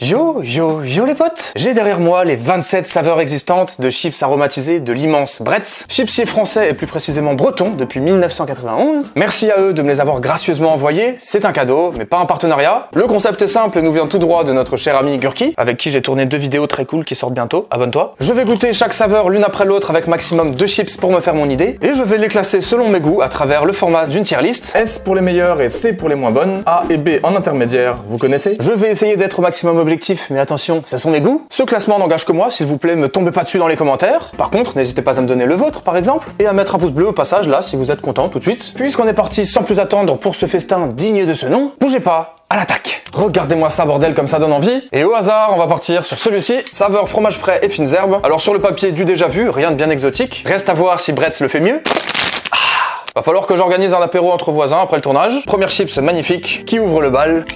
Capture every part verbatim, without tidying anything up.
Yo, yo, yo les potes! J'ai derrière moi les vingt-sept saveurs existantes de chips aromatisés de l'immense Bretz, chipsier français et plus précisément breton depuis mille neuf cent quatre-vingt-onze. Merci à eux de me les avoir gracieusement envoyés, c'est un cadeau, mais pas un partenariat. Le concept est simple et nous vient tout droit de notre cher ami Gurki, avec qui j'ai tourné deux vidéos très cool qui sortent bientôt, abonne-toi. Je vais goûter chaque saveur l'une après l'autre avec maximum deux chips pour me faire mon idée, et je vais les classer selon mes goûts à travers le format d'une tier list. S pour les meilleures et C pour les moins bonnes, A et B en intermédiaire, vous connaissez. Je vais essayer d'être au maximum objectif, mais attention, ce sont mes goûts. Ce classement n'engage que moi, s'il vous plaît, me tombez pas dessus dans les commentaires. Par contre, n'hésitez pas à me donner le vôtre, par exemple, et à mettre un pouce bleu au passage, là, si vous êtes content tout de suite. Puisqu'on est parti sans plus attendre pour ce festin digne de ce nom, bougez pas, à l'attaque. Regardez-moi ça, bordel, comme ça donne envie. Et au hasard, on va partir sur celui-ci, saveur fromage frais et fines herbes. Alors sur le papier, du déjà vu, rien de bien exotique. Reste à voir si Bretz le fait mieux. Va falloir que j'organise un apéro entre voisins après le tournage. Première chips magnifique, qui ouvre le bal.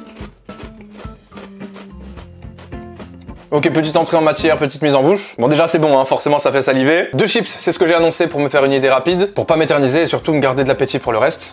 Ok, petite entrée en matière, petite mise en bouche. Bon déjà c'est bon, hein, forcément ça fait saliver. Deux chips, c'est ce que j'ai annoncé pour me faire une idée rapide, pour pas m'éterniser et surtout me garder de l'appétit pour le reste.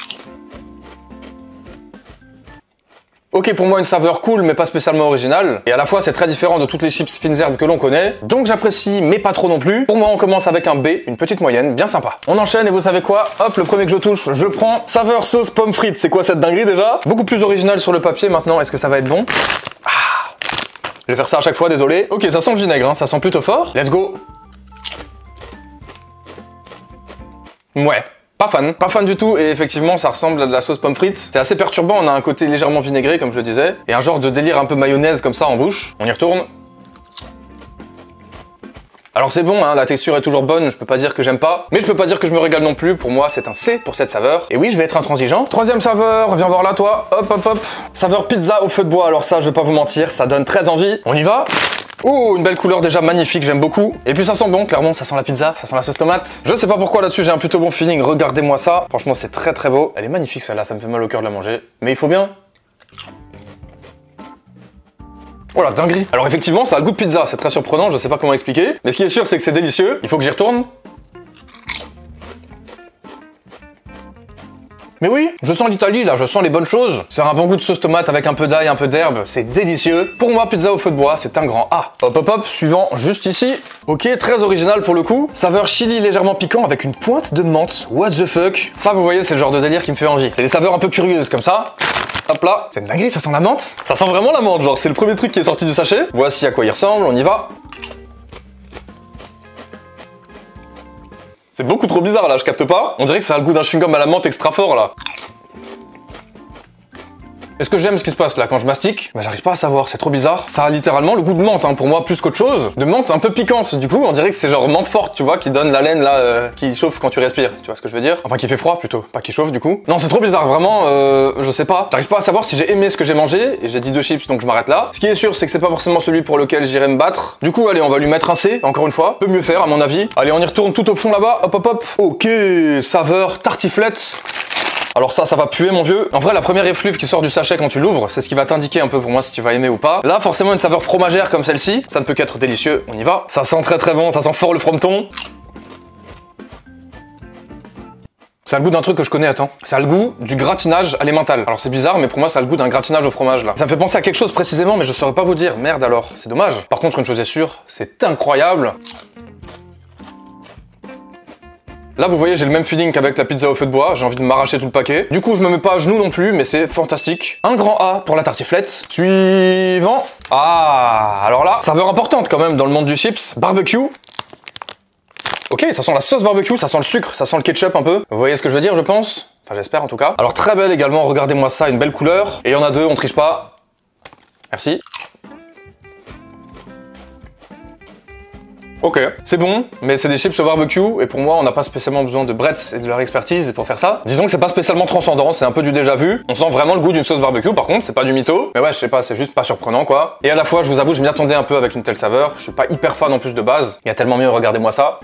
Ok, pour moi une saveur cool mais pas spécialement originale, et à la fois c'est très différent de toutes les chips fines herbes que l'on connaît, donc j'apprécie mais pas trop non plus. Pour moi on commence avec un B, une petite moyenne, bien sympa. On enchaîne et vous savez quoi? Hop, le premier que je touche, je prends. Saveur sauce pomme frite, c'est quoi cette dinguerie déjà? Beaucoup plus original sur le papier maintenant, est-ce que ça va être bon? Je vais faire ça à chaque fois, désolé. Ok, ça sent le vinaigre, hein, ça sent plutôt fort. Let's go. Ouais. Pas fan, pas fan du tout, et effectivement ça ressemble à de la sauce pomme frite. C'est assez perturbant, on a un côté légèrement vinaigré comme je le disais, et un genre de délire un peu mayonnaise comme ça en bouche. On y retourne. Alors c'est bon, hein, la texture est toujours bonne, je peux pas dire que j'aime pas, mais je peux pas dire que je me régale non plus, pour moi c'est un C pour cette saveur. Et oui, je vais être intransigeant. Troisième saveur, viens voir là toi, hop hop hop. Saveur pizza au feu de bois, alors ça je vais pas vous mentir, ça donne très envie. On y va. Oh, une belle couleur déjà magnifique, j'aime beaucoup. Et puis ça sent bon, clairement, ça sent la pizza, ça sent la sauce tomate. Je sais pas pourquoi là-dessus j'ai un plutôt bon feeling, regardez-moi ça. Franchement c'est très très beau. Elle est magnifique celle-là, ça me fait mal au cœur de la manger. Mais il faut bien. Oh la dinguerie. Alors effectivement ça a le goût de pizza, c'est très surprenant, je sais pas comment expliquer. Mais ce qui est sûr c'est que c'est délicieux, il faut que j'y retourne. Mais oui, je sens l'Italie là, je sens les bonnes choses. C'est un bon goût de sauce tomate avec un peu d'ail, un peu d'herbe, c'est délicieux. Pour moi, pizza au feu de bois, c'est un grand A. Hop hop hop, suivant, juste ici. Ok, très original pour le coup. Saveur chili légèrement piquant avec une pointe de menthe. What the fuck? Ça, vous voyez, c'est le genre de délire qui me fait envie. C'est des saveurs un peu curieuses comme ça. Hop là, c'est une dinguerie, ça sent la menthe. Ça sent vraiment la menthe, genre c'est le premier truc qui est sorti du sachet. Voici à quoi il ressemble, on y va. C'est beaucoup trop bizarre là, je capte pas. On dirait que ça a le goût d'un chewing-gum à la menthe extra fort là. Est-ce que j'aime ce qui se passe là quand je mastique? Bah j'arrive pas à savoir, c'est trop bizarre. Ça a littéralement le goût de menthe, hein, pour moi plus qu'autre chose. De menthe un peu piquante, du coup on dirait que c'est genre menthe forte, tu vois, qui donne l'haleine là, euh, qui chauffe quand tu respires, tu vois ce que je veux dire? Enfin qui fait froid plutôt, pas qui chauffe du coup. Non c'est trop bizarre, vraiment, euh, je sais pas. J'arrive pas à savoir si j'ai aimé ce que j'ai mangé, et j'ai dit deux chips donc je m'arrête là. Ce qui est sûr c'est que c'est pas forcément celui pour lequel j'irai me battre. Du coup allez on va lui mettre un C, encore une fois. Peut mieux faire à mon avis. Allez on y retourne tout au fond là-bas, hop hop hop. Ok, saveur tartiflette. Alors ça, ça va puer mon vieux. En vrai, la première effluve qui sort du sachet quand tu l'ouvres, c'est ce qui va t'indiquer un peu pour moi si tu vas aimer ou pas. Là, forcément, une saveur fromagère comme celle-ci, ça ne peut qu'être délicieux. On y va. Ça sent très très bon, ça sent fort le frometon. Ça a le goût d'un truc que je connais, attends. Ça a le goût du gratinage à l'emmental. Alors c'est bizarre, mais pour moi ça a le goût d'un gratinage au fromage là. Ça me fait penser à quelque chose précisément, mais je saurais pas vous dire. Merde alors, c'est dommage. Par contre, une chose est sûre, c'est incroyable. Là, vous voyez, j'ai le même feeling qu'avec la pizza au feu de bois, j'ai envie de m'arracher tout le paquet. Du coup, je me mets pas à genoux non plus, mais c'est fantastique. Un grand A pour la tartiflette. Suivant. Ah, alors là, saveur importante quand même dans le monde du chips. Barbecue. Ok, ça sent la sauce barbecue, ça sent le sucre, ça sent le ketchup un peu. Vous voyez ce que je veux dire, je pense? Enfin, j'espère en tout cas. Alors, très belle également, regardez-moi ça, une belle couleur. Et il y en a deux, on triche pas. Merci. Ok, c'est bon, mais c'est des chips au barbecue, et pour moi, on n'a pas spécialement besoin de Bretz et de leur expertise pour faire ça. Disons que c'est pas spécialement transcendant, c'est un peu du déjà vu. On sent vraiment le goût d'une sauce barbecue, par contre, c'est pas du mytho. Mais ouais, je sais pas, c'est juste pas surprenant, quoi. Et à la fois, je vous avoue, je m'y attendais un peu avec une telle saveur. Je suis pas hyper fan en plus de base. Il y a tellement mieux, regardez-moi ça.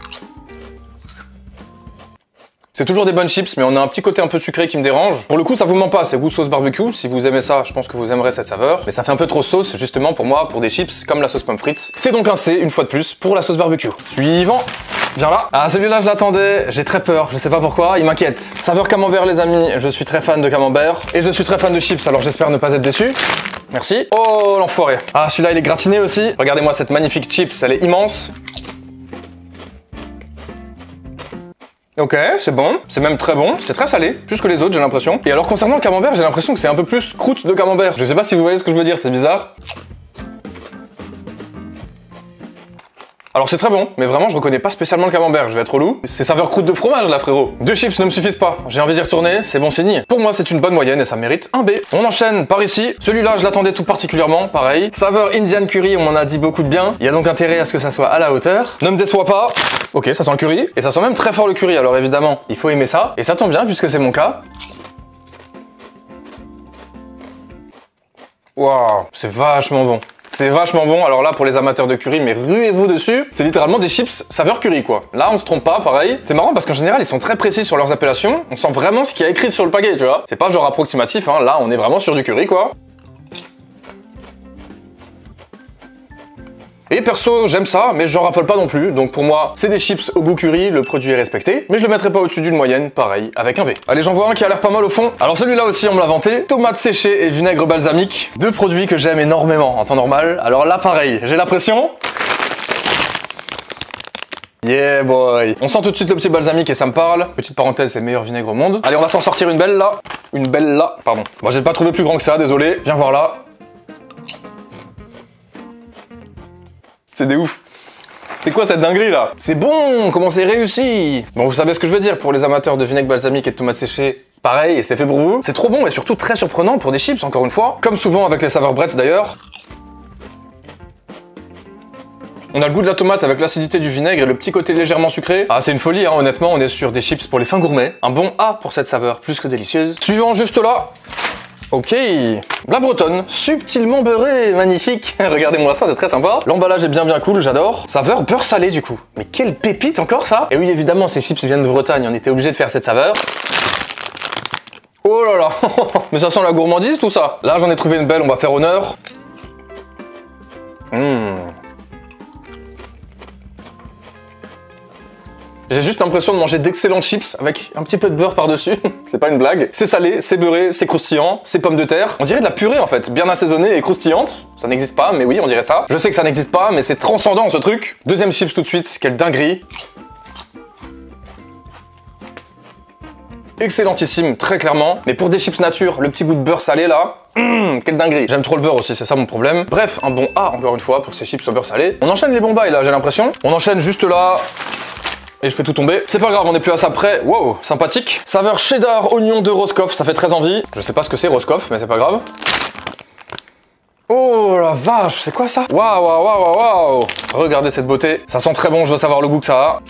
C'est toujours des bonnes chips, mais on a un petit côté un peu sucré qui me dérange. Pour le coup, ça vous ment pas, c'est goût sauce barbecue. Si vous aimez ça, je pense que vous aimerez cette saveur. Mais ça fait un peu trop sauce, justement, pour moi, pour des chips comme la sauce pomme frite. C'est donc un C, une fois de plus, pour la sauce barbecue. Suivant. Viens là. Ah, celui-là, je l'attendais. J'ai très peur, je sais pas pourquoi, il m'inquiète. Saveur camembert, les amis. Je suis très fan de camembert. Et je suis très fan de chips, alors j'espère ne pas être déçu. Merci. Oh, l'enfoiré. Ah, celui-là, il est gratiné aussi. Regardez-moi cette magnifique chips, elle est immense. Ok, c'est bon, c'est même très bon, c'est très salé, plus que les autres j'ai l'impression. Et alors concernant le camembert, j'ai l'impression que c'est un peu plus croûte de camembert. Je sais pas si vous voyez ce que je veux dire, c'est bizarre. Alors c'est très bon, mais vraiment je reconnais pas spécialement le camembert, je vais être relou. C'est saveur croûte de fromage là frérot. Deux chips ne me suffisent pas, j'ai envie d'y retourner, c'est bon signe. Pour moi c'est une bonne moyenne et ça mérite un B. On enchaîne par ici, celui-là je l'attendais tout particulièrement, pareil. Saveur Indian curry, on m'en a dit beaucoup de bien. Il y a donc intérêt à ce que ça soit à la hauteur. Ne me déçois pas. Ok, ça sent le curry, et ça sent même très fort le curry, alors évidemment, il faut aimer ça. Et ça tombe bien puisque c'est mon cas. Waouh, c'est vachement bon. C'est vachement bon, alors là pour les amateurs de curry, mais ruez-vous dessus. C'est littéralement des chips saveur curry quoi. Là on se trompe pas, pareil. C'est marrant parce qu'en général ils sont très précis sur leurs appellations. On sent vraiment ce qu'il y a écrit sur le paquet, tu vois. C'est pas genre approximatif, hein. Là on est vraiment sur du curry quoi. Et perso, j'aime ça, mais j'en raffole pas non plus. Donc pour moi, c'est des chips au goût curry, le produit est respecté. Mais je le mettrai pas au-dessus d'une moyenne, pareil, avec un B. Allez, j'en vois un qui a l'air pas mal au fond. Alors celui-là aussi, on me l'a vanté. Tomates séchées et vinaigre balsamique. Deux produits que j'aime énormément en temps normal. Alors là, pareil, j'ai la pression. Yeah boy. On sent tout de suite le petit balsamique et ça me parle. Petite parenthèse, c'est le meilleur vinaigre au monde. Allez, on va s'en sortir une belle là. Une belle là, pardon. Moi, j'ai pas trouvé plus grand que ça, désolé. Viens voir là. C'est des ouf. C'est quoi cette dinguerie là? C'est bon, comment c'est réussi? Bon, vous savez ce que je veux dire pour les amateurs de vinaigre balsamique et de tomates séchées. Pareil, et c'est fait pour vous. C'est trop bon et surtout très surprenant pour des chips, encore une fois. Comme souvent avec les saveurs Bretz d'ailleurs. On a le goût de la tomate avec l'acidité du vinaigre et le petit côté légèrement sucré. Ah, c'est une folie, hein, honnêtement, on est sur des chips pour les fins gourmets. Un bon A pour cette saveur, plus que délicieuse. Suivant juste là. Ok, la bretonne, subtilement beurrée, magnifique. Regardez-moi ça, c'est très sympa. L'emballage est bien bien cool, j'adore. Saveur beurre salé du coup. Mais quelle pépite encore ça. Et oui, évidemment, ces chips viennent de Bretagne, on était obligé de faire cette saveur. Oh là là, mais ça sent la gourmandise tout ça. Là, j'en ai trouvé une belle, on va faire honneur. Mmh. J'ai juste l'impression de manger d'excellentes chips avec un petit peu de beurre par-dessus. C'est pas une blague. C'est salé, c'est beurré, c'est croustillant, c'est pommes de terre. On dirait de la purée en fait, bien assaisonnée et croustillante. Ça n'existe pas, mais oui, on dirait ça. Je sais que ça n'existe pas, mais c'est transcendant ce truc. Deuxième chips tout de suite, quelle dinguerie. Excellentissime, très clairement. Mais pour des chips nature, le petit goût de beurre salé là, mmh, quelle dinguerie. J'aime trop le beurre aussi, c'est ça mon problème. Bref, un bon A encore une fois pour ces chips au beurre salé. On enchaîne les bons bails là, j'ai l'impression. On enchaîne juste là. Et je fais tout tomber. C'est pas grave, on est plus à ça près. Wow, sympathique. Saveur cheddar, oignon de Roscoff, ça fait très envie. Je sais pas ce que c'est Roscoff, mais c'est pas grave. Oh la vache, c'est quoi ça? Waouh, waouh, waouh, waouh. Regardez cette beauté. Ça sent très bon, je veux savoir le goût que ça a.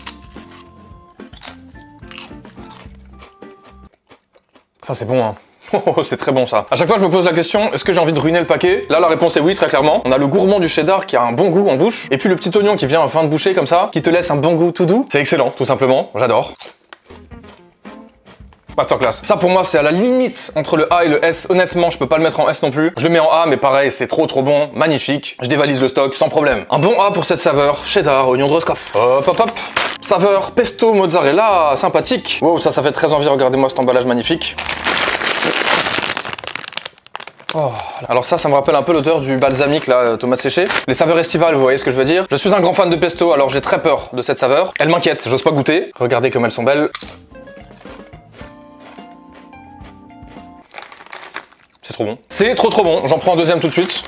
Ça c'est bon hein. Oh, c'est très bon ça. À chaque fois je me pose la question, est-ce que j'ai envie de ruiner le paquet? Là la réponse est oui, très clairement. On a le gourmand du cheddar qui a un bon goût en bouche, et puis le petit oignon qui vient en fin de bouchée comme ça, qui te laisse un bon goût tout doux. C'est excellent, tout simplement, j'adore. Masterclass. Ça pour moi c'est à la limite entre le A et le S. Honnêtement je peux pas le mettre en S non plus. Je le mets en A mais pareil c'est trop trop bon, magnifique. Je dévalise le stock sans problème. Un bon A pour cette saveur, cheddar, oignon de Roscoff. Hop hop hop. Saveur pesto mozzarella, sympathique. Wow, ça ça fait très envie, regardez-moi cet emballage magnifique. Oh, alors ça, ça me rappelle un peu l'odeur du balsamique, là, tomate séchée. Les saveurs estivales, vous voyez ce que je veux dire? Je suis un grand fan de pesto, alors j'ai très peur de cette saveur. Elle m'inquiète, j'ose pas goûter. Regardez comme elles sont belles. C'est trop bon. C'est trop trop bon, j'en prends un deuxième tout de suite.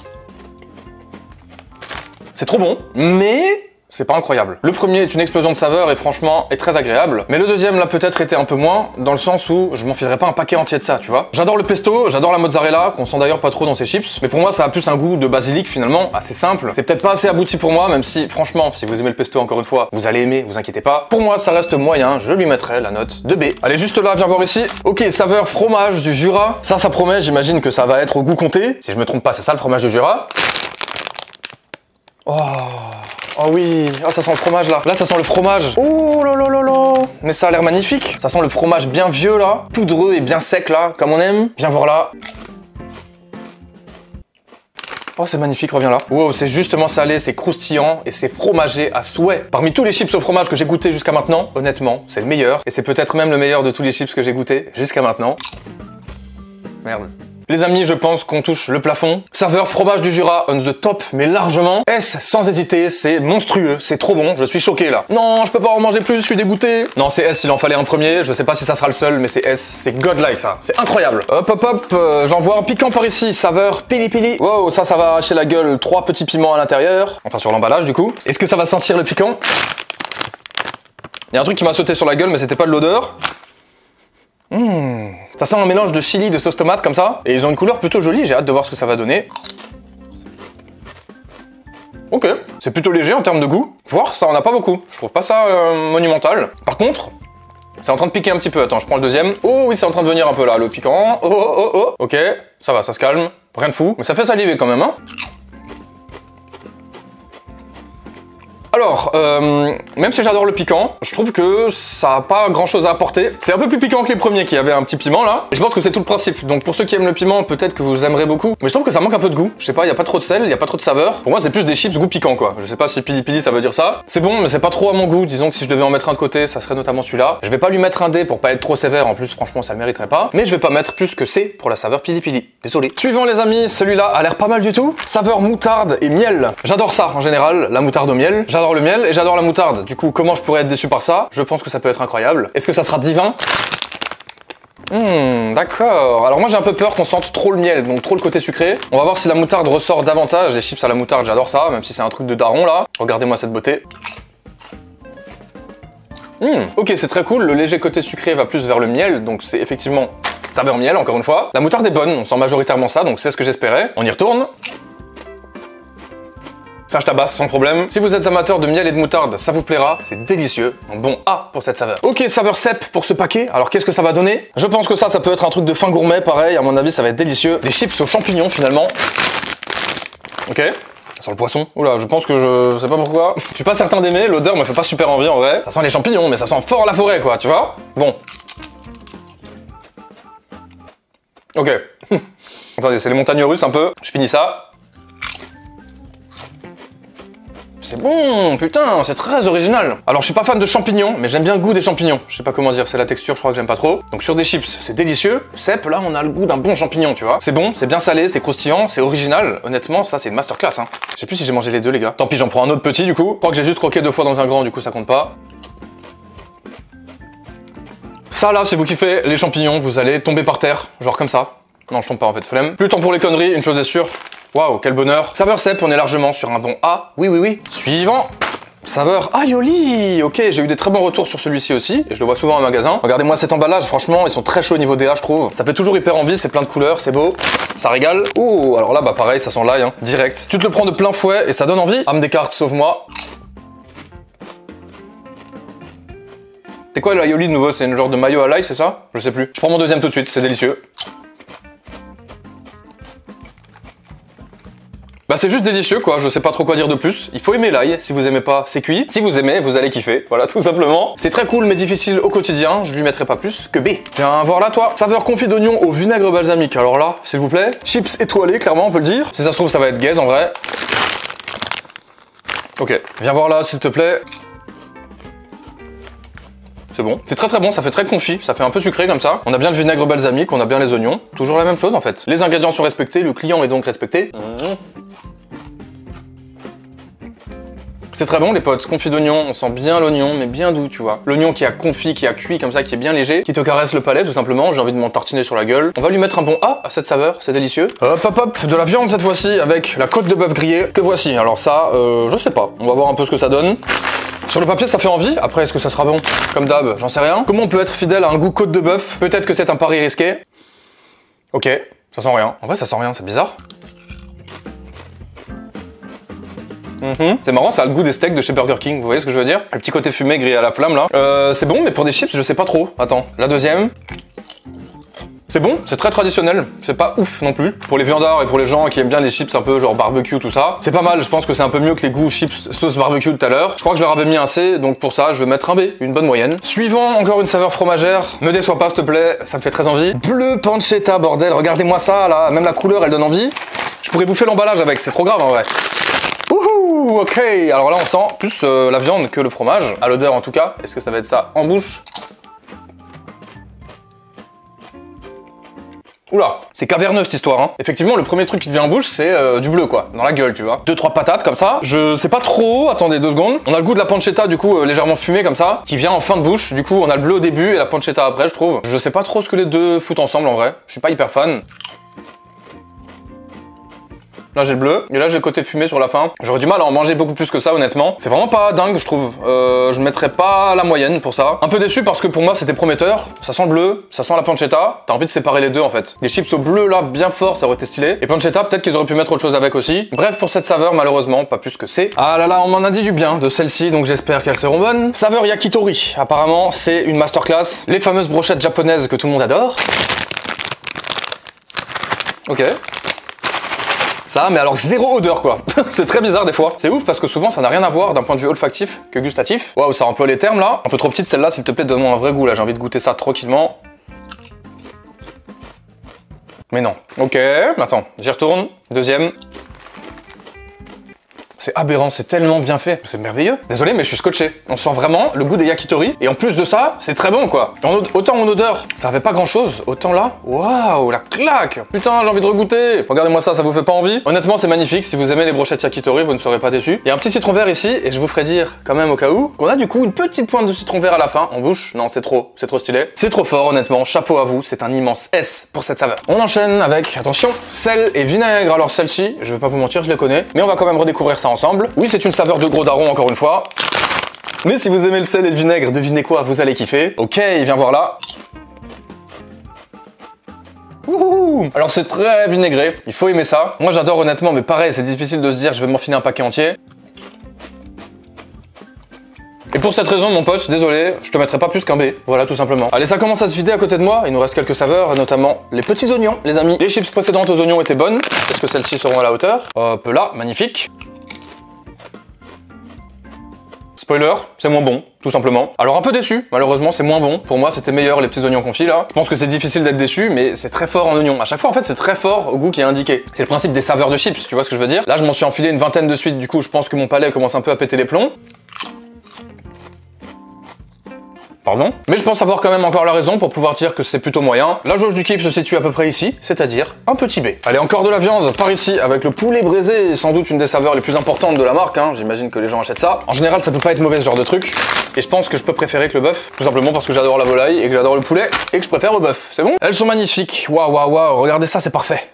C'est trop bon, mais... c'est pas incroyable. Le premier est une explosion de saveurs et franchement est très agréable. Mais le deuxième l'a peut-être été un peu moins, dans le sens où je m'enfilerais pas un paquet entier de ça, tu vois. J'adore le pesto, j'adore la mozzarella, qu'on sent d'ailleurs pas trop dans ces chips. Mais pour moi ça a plus un goût de basilic finalement, assez simple. C'est peut-être pas assez abouti pour moi, même si franchement, si vous aimez le pesto encore une fois, vous allez aimer, vous inquiétez pas. Pour moi ça reste moyen, je lui mettrai la note de B. Allez juste là, viens voir ici. Ok, saveur fromage du Jura. Ça, ça promet, j'imagine que ça va être au goût compté. Si je me trompe pas, c'est ça le fromage du Jura. Oh... oh oui, oh, ça sent le fromage là. Là ça sent le fromage. Oh là là là là. Mais ça a l'air magnifique. Ça sent le fromage bien vieux là, poudreux et bien sec là, comme on aime. Viens voir là. Oh c'est magnifique, reviens là. Wow, c'est justement salé, c'est croustillant et c'est fromagé à souhait. Parmi tous les chips au fromage que j'ai goûté jusqu'à maintenant, honnêtement, c'est le meilleur. Et c'est peut-être même le meilleur de tous les chips que j'ai goûté jusqu'à maintenant. Merde. Les amis, je pense qu'on touche le plafond. Saveur fromage du Jura on the top, mais largement. S, sans hésiter, c'est monstrueux, c'est trop bon, je suis choqué là. Non, je peux pas en manger plus, je suis dégoûté. Non, c'est S, il en fallait un premier, je sais pas si ça sera le seul, mais c'est S, c'est godlike ça, c'est incroyable. Hop hop hop, euh, j'en vois un piquant par ici, saveur pili pili. Wow, ça, ça va arracher la gueule, trois petits piments à l'intérieur. Enfin sur l'emballage du coup. Est-ce que ça va sentir le piquant? Il y a un truc qui m'a sauté sur la gueule, mais c'était pas de l'odeur. Mmh. Ça sent un mélange de chili, de sauce tomate comme ça. Et ils ont une couleur plutôt jolie, j'ai hâte de voir ce que ça va donner. Ok, c'est plutôt léger en termes de goût. Voir, ça en a pas beaucoup. Je trouve pas ça euh, monumental. Par contre, c'est en train de piquer un petit peu. Attends, je prends le deuxième. Oh oui, c'est en train de venir un peu là, le piquant. Oh oh oh oh. Ok, ça va, ça se calme. Rien de fou. Mais ça fait saliver quand même, hein. Alors, euh, même si j'adore le piquant, je trouve que ça n'a pas grand chose à apporter. C'est un peu plus piquant que les premiers qui avaient un petit piment là. Et je pense que c'est tout le principe. Donc pour ceux qui aiment le piment, peut-être que vous aimerez beaucoup. Mais je trouve que ça manque un peu de goût. Je sais pas, il n'y a pas trop de sel, il n'y a pas trop de saveur. Pour moi, c'est plus des chips goût piquant quoi. Je sais pas si pili pili ça veut dire ça. C'est bon, mais c'est pas trop à mon goût. Disons que si je devais en mettre un de côté, ça serait notamment celui-là. Je vais pas lui mettre un D pour pas être trop sévère. En plus, franchement, ça le mériterait pas. Mais je vais pas mettre plus que C pour la saveur pili pili. Désolé. Suivant les amis, celui-là a l'air pas mal du tout. Saveur moutarde et miel. J'adore ça en général, la moutarde au miel. J'adore le miel et j'adore la moutarde. Du coup, comment je pourrais être déçu par ça? Je pense que ça peut être incroyable. Est-ce que ça sera divin? Hmm, d'accord. Alors moi j'ai un peu peur qu'on sente trop le miel, donc trop le côté sucré. On va voir si la moutarde ressort davantage. Les chips à la moutarde, j'adore ça, même si c'est un truc de daron là. Regardez-moi cette beauté. Hmm, ok, c'est très cool. Le léger côté sucré va plus vers le miel, donc c'est effectivement saveur miel encore une fois. La moutarde est bonne, on sent majoritairement ça, donc c'est ce que j'espérais. On y retourne. Ça, je tabasse sans problème. Si vous êtes amateur de miel et de moutarde, ça vous plaira. C'est délicieux. Un bon A pour cette saveur. Ok, saveur cèpe pour ce paquet. Alors, qu'est-ce que ça va donner? Je pense que ça, ça peut être un truc de fin gourmet. Pareil, à mon avis, ça va être délicieux. Les chips aux champignons, finalement. Ok. Ça sent le poisson. Oula, je pense que je sais pas pourquoi. Je suis pas certain d'aimer. L'odeur me fait pas super envie, en vrai. Ça sent les champignons, mais ça sent fort la forêt, quoi, tu vois? Bon. Ok. Attendez, c'est les montagnes russes, un peu. Je finis ça. C'est bon, putain, c'est très original. Alors je suis pas fan de champignons, mais j'aime bien le goût des champignons. Je sais pas comment dire, c'est la texture, je crois que j'aime pas trop. Donc sur des chips, c'est délicieux. Cèpe, là, on a le goût d'un bon champignon, tu vois. C'est bon, c'est bien salé, c'est croustillant, c'est original. Honnêtement, ça c'est une masterclass, hein. Je sais plus si j'ai mangé les deux, les gars. Tant pis, j'en prends un autre petit, du coup. Je crois que j'ai juste croqué deux fois dans un grand, du coup ça compte pas. Ça là, si vous kiffez les champignons, vous allez tomber par terre, genre comme ça. Non, je tombe pas en fait, flemme. Plus le temps pour les conneries, une chose est sûre. Waouh, quel bonheur. Saveur cèpe, on est largement sur un bon A. Oui, oui, oui. Suivant. Saveur aioli. Ok, j'ai eu des très bons retours sur celui-ci aussi, et je le vois souvent en magasin. Regardez-moi cet emballage, franchement, ils sont très chauds au niveau D A, je trouve. Ça fait toujours hyper envie, c'est plein de couleurs, c'est beau, ça régale. Oh, alors là, bah pareil, ça sent l'ail, hein, direct. Tu te le prends de plein fouet et ça donne envie. Âme des cartes, sauve-moi. C'est quoi l'aioli de nouveau? C'est une genre de mayo à l'ail, c'est ça? Je sais plus. Je prends mon deuxième tout de suite, c'est délicieux. Bah c'est juste délicieux quoi, je sais pas trop quoi dire de plus. Il faut aimer l'ail, si vous aimez pas, c'est cuit. Si vous aimez, vous allez kiffer, voilà tout simplement. C'est très cool mais difficile au quotidien, je lui mettrai pas plus que B. Viens voir là toi. Saveur confit d'oignon au vinaigre balsamique, alors là, s'il vous plaît. Chips étoilés, clairement on peut le dire. Si ça se trouve ça va être gaze en vrai. Ok, viens voir là s'il te plaît. C'est bon. C'est très très bon, ça fait très confit, ça fait un peu sucré comme ça. On a bien le vinaigre balsamique, on a bien les oignons. Toujours la même chose en fait. Les ingrédients sont respectés, le client est donc respecté. Mmh. C'est très bon les potes, confit d'oignon, on sent bien l'oignon, mais bien doux tu vois. L'oignon qui a confit, qui a cuit comme ça, qui est bien léger, qui te caresse le palais tout simplement, j'ai envie de m'en tartiner sur la gueule. On va lui mettre un bon A à cette saveur, c'est délicieux. Hop hop hop, de la viande cette fois-ci avec la côte de bœuf grillée, que voici. Alors ça, euh, je sais pas, on va voir un peu ce que ça donne. Sur le papier ça fait envie, après est-ce que ça sera bon? Comme d'hab, j'en sais rien. Comment on peut être fidèle à un goût côte de bœuf? Peut-être que c'est un pari risqué. Ok, ça sent rien. En vrai ça sent rien, c'est bizarre. Mmh. C'est marrant, ça a le goût des steaks de chez Burger King, vous voyez ce que je veux dire? Le petit côté fumé grillé à la flamme là. Euh, c'est bon, mais pour des chips, je sais pas trop. Attends, la deuxième. C'est bon, c'est très traditionnel, c'est pas ouf non plus. Pour les viandards et pour les gens qui aiment bien les chips un peu genre barbecue, tout ça, c'est pas mal, je pense que c'est un peu mieux que les goûts chips sauce barbecue de tout à l'heure. Je crois que je leur avais mis un C, donc pour ça, je vais mettre un B, une bonne moyenne. Suivant, encore une saveur fromagère. Me déçois pas, s'il te plaît, ça me fait très envie. Bleu pancetta, bordel, regardez-moi ça, là, même la couleur, elle donne envie. Je pourrais bouffer l'emballage avec, c'est trop grave en vrai. Ouhou, ok, alors là on sent plus euh, la viande que le fromage, à l'odeur en tout cas. Est-ce que ça va être ça en bouche? Oula, c'est caverneux cette histoire, hein. Effectivement, le premier truc qui te vient en bouche, c'est euh, du bleu, quoi, dans la gueule, tu vois. Deux, trois patates comme ça. Je sais pas trop, attendez deux secondes. On a le goût de la pancetta, du coup, euh, légèrement fumé comme ça, qui vient en fin de bouche. Du coup, on a le bleu au début et la pancetta après, je trouve. Je sais pas trop ce que les deux foutent ensemble, en vrai. Je suis pas hyper fan. Là j'ai le bleu, et là j'ai le côté fumé sur la fin. J'aurais du mal à en manger beaucoup plus que ça honnêtement. C'est vraiment pas dingue je trouve. Euh, je mettrais pas la moyenne pour ça. Un peu déçu parce que pour moi c'était prometteur. Ça sent le bleu, ça sent la pancetta. T'as envie de séparer les deux en fait. Des chips au bleu là bien fort ça aurait été stylé. Et pancetta peut-être qu'ils auraient pu mettre autre chose avec aussi. Bref pour cette saveur malheureusement pas plus que c'est. Ah là là on m'en a dit du bien de celle-ci donc j'espère qu'elles seront bonnes. Saveur yakitori. Apparemment c'est une masterclass. Les fameuses brochettes japonaises que tout le monde adore. Ok. Ça, mais alors zéro odeur quoi. C'est très bizarre des fois. C'est ouf parce que souvent ça n'a rien à voir d'un point de vue olfactif que gustatif. Waouh, ça emploie les termes là. Un peu trop petite celle-là, s'il te plaît, donne-moi un vrai goût là. J'ai envie de goûter ça tranquillement. Mais non. Ok, attends, j'y retourne. Deuxième. C'est aberrant, c'est tellement bien fait. C'est merveilleux. Désolé, mais je suis scotché. On sent vraiment le goût des yakitori. Et en plus de ça, c'est très bon, quoi. En, autant en odeur, ça avait pas grand-chose. Autant là, waouh, la claque. Putain, j'ai envie de regoûter. Regardez-moi ça, ça vous fait pas envie? Honnêtement, c'est magnifique. Si vous aimez les brochettes yakitori, vous ne serez pas déçus. Il y a un petit citron vert ici, et je vous ferai dire, quand même au cas où, qu'on a du coup une petite pointe de citron vert à la fin, en bouche. Non, c'est trop, c'est trop stylé. C'est trop fort, honnêtement. Chapeau à vous, c'est un immense S pour cette saveur. On enchaîne avec, attention, sel et vinaigre. Alors celle-ci, je vais pas vous mentir, je les connais, mais on va quand même redécouvrir ça ensemble. Oui, c'est une saveur de gros daron encore une fois. Mais si vous aimez le sel et le vinaigre, devinez quoi, vous allez kiffer. Ok, viens voir là. Ouh. Alors c'est très vinaigré, il faut aimer ça. Moi j'adore honnêtement, mais pareil, c'est difficile de se dire je vais m'enfiler un paquet entier. Et pour cette raison, mon pote, désolé, je te mettrai pas plus qu'un B. Voilà, tout simplement. Allez, ça commence à se vider à côté de moi. Il nous reste quelques saveurs, notamment les petits oignons, les amis. Les chips précédentes aux oignons étaient bonnes. Est-ce que celles-ci seront à la hauteur? Hop là, magnifique. Spoiler, c'est moins bon, tout simplement. Alors un peu déçu, malheureusement c'est moins bon. Pour moi c'était meilleur les petits oignons confits là. Je pense que c'est difficile d'être déçu, mais c'est très fort en oignon. À chaque fois en fait c'est très fort au goût qui est indiqué. C'est le principe des saveurs de chips, tu vois ce que je veux dire? Là je m'en suis enfilé une vingtaine de suite, du coup je pense que mon palais commence un peu à péter les plombs. Pardon. Mais je pense avoir quand même encore la raison pour pouvoir dire que c'est plutôt moyen. La jauge du kiff se situe à peu près ici, c'est-à-dire un petit B. Allez, encore de la viande par ici avec le poulet braisé, sans doute une des saveurs les plus importantes de la marque, hein. J'imagine que les gens achètent ça. En général, ça peut pas être mauvais ce genre de truc. Et je pense que je peux préférer que le bœuf, tout simplement parce que j'adore la volaille et que j'adore le poulet et que je préfère le bœuf. C'est bon? Elles sont magnifiques. Waouh, waouh, waouh, regardez ça, c'est parfait.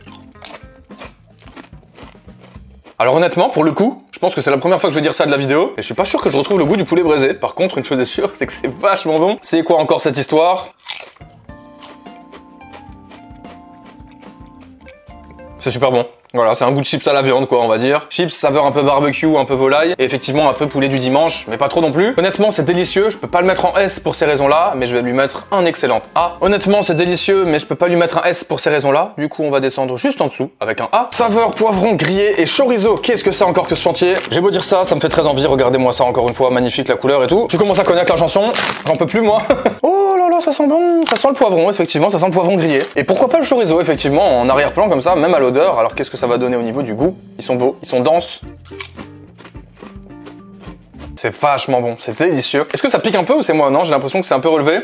Alors honnêtement, pour le coup, je pense que c'est la première fois que je vais dire ça de la vidéo, et je suis pas sûr que je retrouve le goût du poulet braisé. Par contre, une chose est sûre, c'est que c'est vachement bon. C'est quoi encore cette histoire? C'est super bon. Voilà, c'est un goût de chips à la viande quoi, on va dire. Chips, saveur un peu barbecue, un peu volaille, et effectivement un peu poulet du dimanche, mais pas trop non plus. Honnêtement, c'est délicieux, je peux pas le mettre en S pour ces raisons-là, mais je vais lui mettre un excellent A. Honnêtement, c'est délicieux, mais je peux pas lui mettre un S pour ces raisons-là, du coup on va descendre juste en dessous, avec un A. Saveur poivron grillé et chorizo, qu'est-ce que c'est encore que ce chantier? J'ai beau dire ça, ça me fait très envie, regardez-moi ça encore une fois, magnifique la couleur et tout. Tu commences à connaître la chanson, j'en peux plus moi. Oh là là, ça sent bon, ça sent le poivron, effectivement, ça sent le poivron grillé. Et pourquoi pas le chorizo, effectivement, en arrière-plan comme ça, même à l'odeur, alors qu'est-ce que ça va donner au niveau du goût? Ils sont beaux, ils sont denses. C'est vachement bon, c'est délicieux. Est-ce que ça pique un peu ou c'est moi? Non, j'ai l'impression que c'est un peu relevé.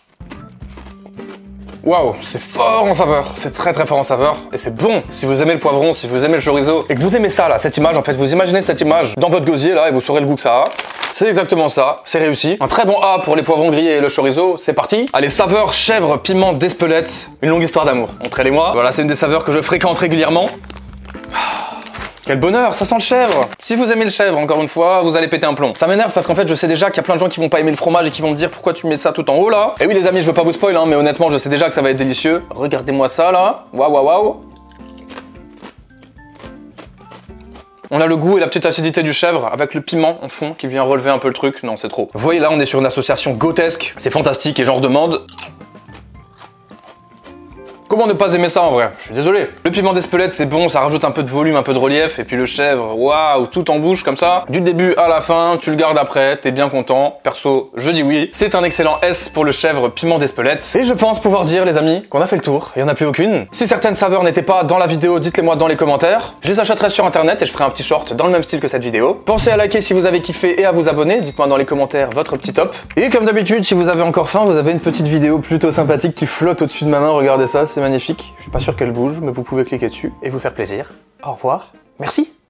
Waouh, c'est fort en saveur, c'est très très fort en saveur et c'est bon. Si vous aimez le poivron, si vous aimez le chorizo et que vous aimez ça là, cette image en fait, vous imaginez cette image dans votre gosier là et vous saurez le goût que ça a. C'est exactement ça, c'est réussi. Un très bon A pour les poivrons grillés et le chorizo, c'est parti. Allez, saveur chèvre, piment d'Espelette, une longue histoire d'amour entre elle et moi. Voilà, c'est une des saveurs que je fréquente régulièrement. Quel bonheur, ça sent le chèvre. Si vous aimez le chèvre, encore une fois, vous allez péter un plomb. Ça m'énerve parce qu'en fait, je sais déjà qu'il y a plein de gens qui vont pas aimer le fromage et qui vont me dire pourquoi tu mets ça tout en haut là. Et oui les amis, je veux pas vous spoil, hein, mais honnêtement, je sais déjà que ça va être délicieux. Regardez-moi ça là. Waouh, waouh, waouh. On a le goût et la petite acidité du chèvre avec le piment en fond qui vient relever un peu le truc. Non, c'est trop. Vous voyez là, on est sur une association grotesque. C'est fantastique et j'en redemande. Comment ne pas aimer ça en vrai? Je suis désolé. Le piment d'Espelette c'est bon, ça rajoute un peu de volume, un peu de relief, et puis le chèvre, waouh, tout en bouche comme ça. Du début à la fin, tu le gardes après, t'es bien content. Perso, je dis oui. C'est un excellent S pour le chèvre piment d'Espelette. Et je pense pouvoir dire les amis qu'on a fait le tour, il y en a plus aucune. Si certaines saveurs n'étaient pas dans la vidéo, dites-les moi dans les commentaires. Je les achèterai sur internet et je ferai un petit short dans le même style que cette vidéo. Pensez à liker si vous avez kiffé et à vous abonner, dites-moi dans les commentaires votre petit top. Et comme d'habitude, si vous avez encore faim, vous avez une petite vidéo plutôt sympathique qui flotte au-dessus de ma main, regardez ça, c'est magnifique. magnifique, je suis pas sûr qu'elle bouge, mais vous pouvez cliquer dessus et vous faire plaisir. Au revoir, merci.